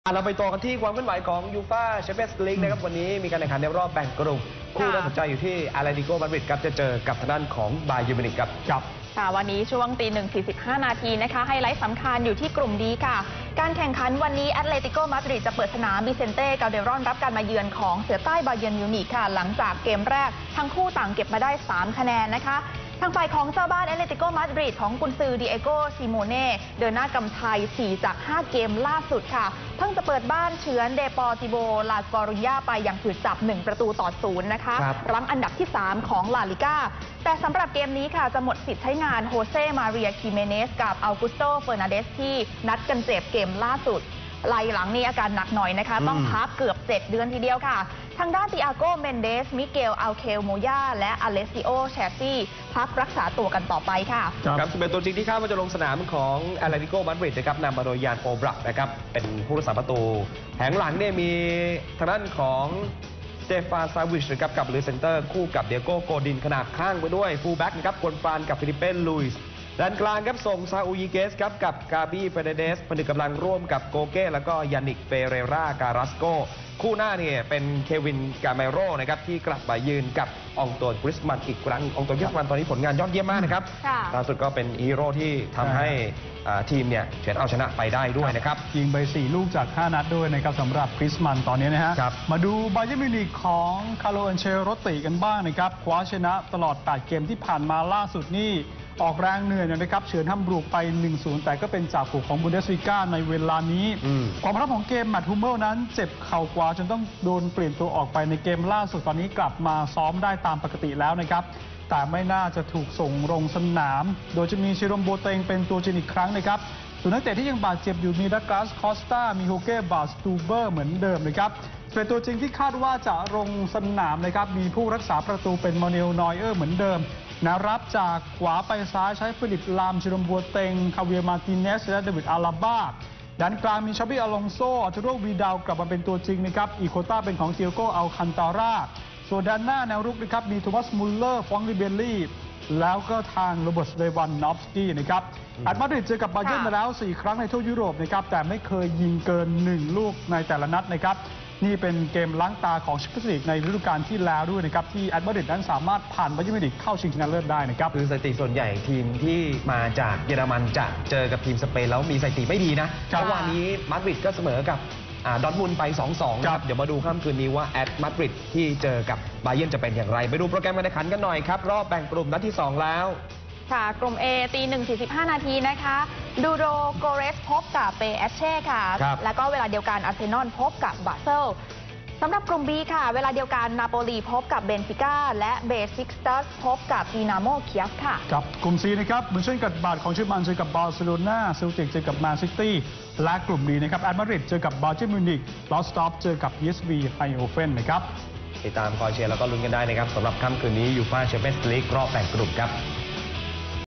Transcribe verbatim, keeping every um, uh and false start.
เราไปต่อกันที่ความเคลื่อนไหวของยูฟ่าแชมเปี้ยนส์ลีกนะครับวันนี้มีการแข่งขันในรอบแบ่งกลุ่มคู่น่าสนใจอยู่ที่อาร์เรติโกมาดริดครับจะเจอกับทางด้านของบาเยิร์นมิวนิกครับครับค่ะวันนี้ช่วงตีหนึ่งสี่สิบห้านาทีนะคะไฮไลท์สำคัญอยู่ที่กลุ่มดีค่ะการแข่งขันวันนี้แอตเลติโกมาดริดจะเปิดสนามบิเซนเต้กาเดรอนรับการมาเยือนของเสือใต้บาเยิร์นมิวนิกค่ะหลังจากเกมแรกทั้งคู่ต่างเก็บมาได้สามคะแนนนะคะทางฝ่ายของเจ้าบ้านแอตเลติโกมาดริดของกุนซือดิเอโกซิโมเน่เดินหน้ากำชัยสี่จากห้าเกมล่าสุดค่ะเพิ่งจะเปิดบ้านเฉือนเดปอร์ติโบลาสกอรุญญาไปอย่างผืดจับหนึ่งประตูต่อศูนย์นะคะรั้งอันดับที่สามของลาลิก้าแต่สำหรับเกมนี้ค่ะจะหมดสิทธิ์ใช้งานโฮเซมาเรียคิเมเนสกับอัลกุสโตเฟอร์นาเดสที่นัดกันเจ็บเกมล่าสุดไล่หลังนี้อาการหนักหน่อยนะคะต้องพักเกือบเจ็ดเดือนทีเดียวค่ะทางด้านติอาโกเมนเดสมิเกลอัลเคลโมยาและอเลซิโอแชซี่พักรักษาตัวกันต่อไปค่ะครับเป็นตัวจริงที่คาดว่าจะลงสนามของอาร์เรติโกมาดริดนะครับนำมาโดยยานโอบรักนะครับเป็นผู้รักษาประตูแผงหลังเนี่ยมีทางด้านของสเตฟานซาวิชนะครับกับหรือเซนเตอร์คู่กับเดียโก้โกดินขนาดข้างไปด้วยฟูลแบ็กนะครับกวนฟานกับฟิลิปเป้ลุยส์ด้านกลางครับส่งซาอูยิเกสครับกับกาบี้เฟเดเดสผนึกกำลังร่วมกับโกเก้แล้วก็ยานิกเฟเรราการัสโกคู่หน้าเนี่ยเป็นเควินกาเมโรนะครับที่กลับมายืนกับองโตนกริสมันอีกครั้งองโตนกริสมันตอนนี้ผลงานยอดเยี่ยมมากนะครับล่าสุดก็เป็นฮีโร่ที่ทำให้ทีมเนี่ยเฉือนเอาชนะไปได้ด้วยนะครับยิงไปสี่ลูกจากห้านัดด้วยนะครับสำหรับคริสมันตอนนี้นะฮะมาดูบาเยิร์นมิวนิกของคาร์โล อันเชลโรติกันบ้างนะครับคว้าชนะตลอดแปดเกมที่ผ่านมาล่าสุดนี่ออกแรงเหนื่อยนะครับเฉือนฮัมบูร์กไป หนึ่งศูนย์ แต่ก็เป็นจ่าฝูงของบุนเดสลีกาในเวลานี้ความพร้อมของเกมแมตต์ ฮูเมลนั้นเจ็บเข่าขวาจนต้องโดนเปลี่ยนตัวออกไปในเกมล่าสุดตอนนี้กลับมาซ้อมได้ตามปกติแล้วนะครับแต่ไม่น่าจะถูกส่งลงสนามโดยจะมีชิโรมโบเตงเป็นตัวจริงอีกครั้งนะครับส่วนนักเตะที่ยังบาดเจ็บอยู่มีดักลาสคอสตามีโฮเก้บาสตูเบอร์เหมือนเดิมนะครับเป็นตัวจริงที่คาดว่าจะลงสนามนะครับมีผู้รักษาประตูเป็นมานูเอลนอยเออร์เหมือนเดิมนะรับจากขวาไปซ้ายใช้ฟิลิปลามชิโรมโบเตงคาเวียร์มาร์ติเนสและเดวิดอาราบาด้านกลางมีชาบิอลองโซอัลตูโรวีดาวกลับมาเป็นตัวจริงนะครับอีโคต้าเป็นของเตียโกอัลคันตาร่าส่วนด้านหน้าแนวรุกนะครับมีโทมัสมุลเลอร์ฟองริเบลลี่แล้วก็ทางโรเบิร์ตเลวันนอฟสกี้นะครับแอตมาดริดเจอกับบาเยิร์นมาแล้วสี่ครั้งในทั่วยุโรปนะครับแต่ไม่เคยยิงเกินหนึ่งลูกในแต่ละนัดนะครับนี่เป็นเกมล้างตาของแชมเปี้ยนส์ลีกในฤดูกาลที่แล้วด้วยนะครับที่แอตมาดริดนั้นสามารถผ่านบาเยิร์นมิวนิกเข้าชิงชนะเลิศได้นะครับคือสถิติส่วนใหญ่ทีมที่มาจากเยอรมันจะเจอกับทีมสเปนแล้วมีสถิติไม่ดีนะเมื่อวานนี้มาดริดก็เสมอกับดอร์ทมุนด์ไป สองสอง ครับเดี๋ยวมาดูค่ำคืนนี้ว่าแอตมาดริดที่เจอกับบาเยิร์นจะเป็นอย่างไรไปดูโปรแกรมการแข่งขันกันหน่อยครับรอบแบ่งกลุ่มนัดที่สองแล้วค่ะกลุ่ม A ตีหนึ่งสี่สิบห้านาทีนะคะดูโรโกเรสพบกับเปแอชเช่ค่ะแล้วก็เวลาเดียวกันอาร์เซนอลพบกับบาเซลสำหรับกลุ่ม B ค่ะเวลาเดียวกันนาโปลีพบกับเบนฟิก้าและเบซิกสตัสพบกับดินาโมเคียฟค่ะกับกลุ่ม C นะครับเหมือนเช่นกับบาดของเชอร์มันเจอกับบาร์เซโลนาเซลติกเจอกับแมนซิตี้และกลุ่ม D นะครับแอตมาดริดเจอกับบาเยิร์นมิวนิกลอสตอฟเจอกับ พี เอส วี ไฮโอเฟนนะครับติดตามคอยเชียร์แล้วก็ลุ้นกันได้นะครับสำหรับค่ำคืนนี้ยูฟ่าแชมเปี้ยนส์ลีกรอบแบ่งกลุ่มครับ